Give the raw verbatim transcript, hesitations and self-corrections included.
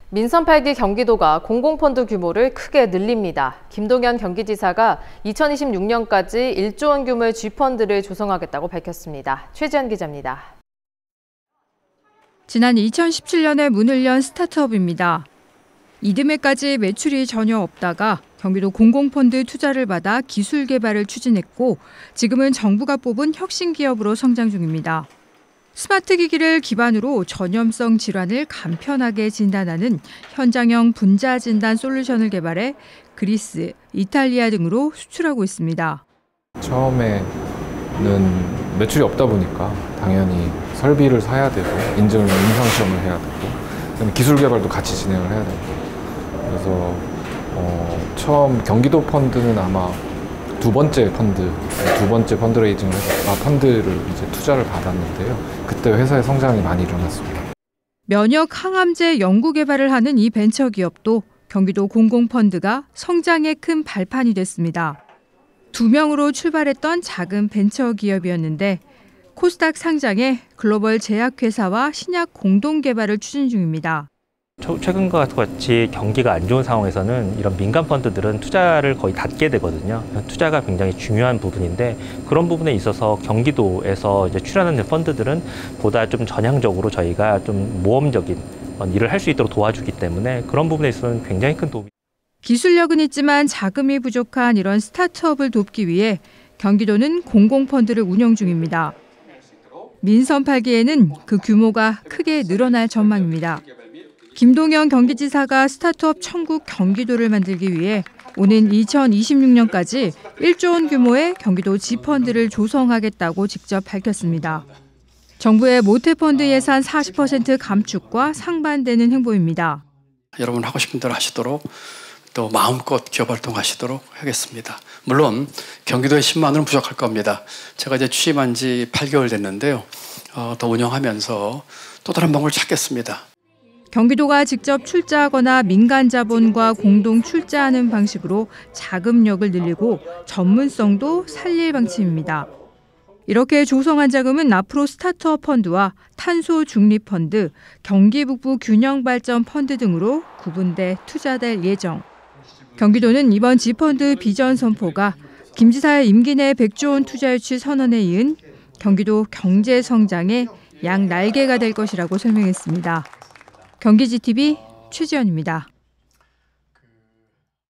민선 팔 기 경기도가 공공펀드 규모를 크게 늘립니다. 김동연 경기지사가 이천이십육 년까지 일조 원 규모의 G펀드를 조성하겠다고 밝혔습니다. 최지연 기자입니다. 지난 이천십칠 년에 문을 연 스타트업입니다. 이듬해까지 매출이 전혀 없다가 경기도 공공펀드 투자를 받아 기술 개발을 추진했고 지금은 정부가 뽑은 혁신 기업으로 성장 중입니다. 스마트 기기를 기반으로 전염성 질환을 간편하게 진단하는 현장형 분자 진단 솔루션을 개발해 그리스, 이탈리아 등으로 수출하고 있습니다. 처음에는 매출이 없다 보니까 당연히 설비를 사야 되고 인증을 임상시험을 해야 되고 기술 개발도 같이 진행을 해야 되고 그래서 어, 처음 경기도 펀드는 아마 두 번째 펀드, 두 번째 펀드레이징을 해서 아, 펀드를 이제 투자를 받았는데요. 그때 회사의 성장이 많이 일어났습니다. 면역 항암제 연구 개발을 하는 이 벤처 기업도 경기도 공공펀드가 성장의 큰 발판이 됐습니다. 두 명으로 출발했던 작은 벤처 기업이었는데 코스닥 상장에 글로벌 제약회사와 신약 공동 개발을 추진 중입니다. 최근과 같이 경기가 안 좋은 상황에서는 이런 민간 펀드들은 투자를 거의 닫게 되거든요. 투자가 굉장히 중요한 부분인데 그런 부분에 있어서 경기도에서 이제 출연하는 펀드들은 보다 좀 전향적으로 저희가 좀 모험적인 일을 할 수 있도록 도와주기 때문에 그런 부분에 있어서는 굉장히 큰 도움이. 기술력은 있지만 자금이 부족한 이런 스타트업을 돕기 위해 경기도는 공공펀드를 운영 중입니다. 민선 팔 기에는 그 규모가 크게 늘어날 전망입니다. 김동연 경기지사가 스타트업 천국 경기도를 만들기 위해 오는 이천이십육 년까지 일조 원 규모의 경기도 G펀드를 조성하겠다고 직접 밝혔습니다. 정부의 모태펀드 예산 사십 퍼센트 감축과 상반되는 행보입니다. 여러분 하고 싶은 대로 하시도록 또 마음껏 기업 활동하시도록 하겠습니다. 물론 경기도에 십만 원은 부족할 겁니다. 제가 이제 취임한 지 팔 개월 됐는데요. 어, 더 운영하면서 또 다른 방법을 찾겠습니다. 경기도가 직접 출자하거나 민간 자본과 공동 출자하는 방식으로 자금력을 늘리고 전문성도 살릴 방침입니다. 이렇게 조성한 자금은 앞으로 스타트업 펀드와 탄소 중립 펀드, 경기 북부 균형 발전 펀드 등으로 구분돼 투자될 예정. 경기도는 이번 G펀드 비전 선포가 김 지사의 임기 내 백조 원 투자 유치 선언에 이은 경기도 경제 성장의 양 날개가 될 것이라고 설명했습니다. 경기지티비 최지연입니다.